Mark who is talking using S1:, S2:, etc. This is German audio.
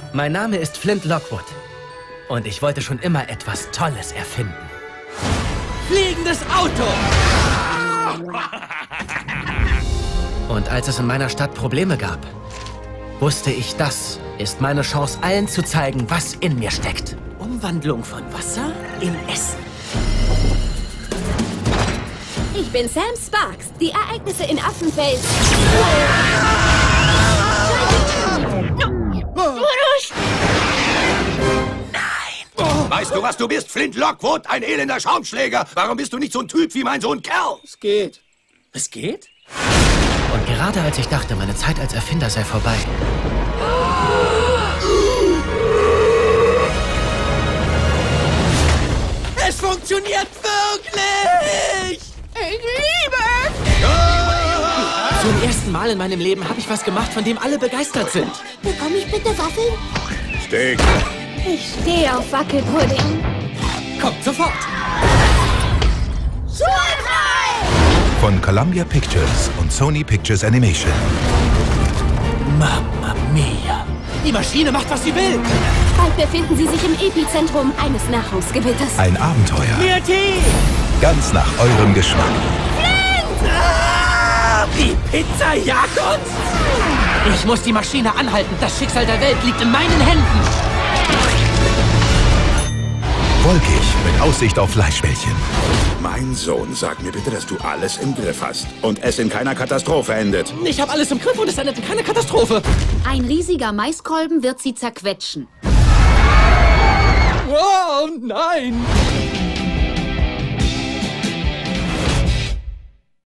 S1: Mein Name ist Flint Lockwood. Und ich wollte schon immer etwas Tolles erfinden. Fliegendes Auto! Und als es in meiner Stadt Probleme gab, wusste ich, das ist meine Chance, allen zu zeigen, was in mir steckt. Umwandlung von Wasser in Essen.
S2: Ich bin Sam Sparks. Die Ereignisse in Affenfels.
S3: Weißt du, was du bist, Flint Lockwood? Ein elender Schaumschläger. Warum bist du nicht so ein Typ wie mein Sohn Cal?
S4: Es geht.
S1: Es geht? Und gerade als ich dachte, meine Zeit als Erfinder sei vorbei, es funktioniert wirklich!
S2: Ich liebe es!
S1: Zum ersten Mal in meinem Leben habe ich was gemacht, von dem alle begeistert sind.
S2: Bekomme ich bitte Waffeln?
S3: Steak.
S2: Ich stehe auf Wackelpudding.
S1: Kommt sofort!
S2: Schulfrei!
S5: Von Columbia Pictures und Sony Pictures Animation.
S1: Mamma mia! Die Maschine macht, was sie will!
S2: Bald befinden Sie sich im Epizentrum eines Nahrungsgewitters.
S5: Ein Abenteuer.
S1: Mehr Tee!
S5: Ganz nach eurem Geschmack.
S1: Die Pizza jagt uns! Ich muss die Maschine anhalten. Das Schicksal der Welt liegt in meinen Händen.
S5: Wolkig mit Aussicht auf Fleischbällchen.
S3: Mein Sohn, sag mir bitte, dass du alles im Griff hast und es in keiner Katastrophe endet.
S1: Ich habe alles im Griff und es endet in keine Katastrophe.
S2: Ein riesiger Maiskolben wird Sie zerquetschen.
S1: Oh nein!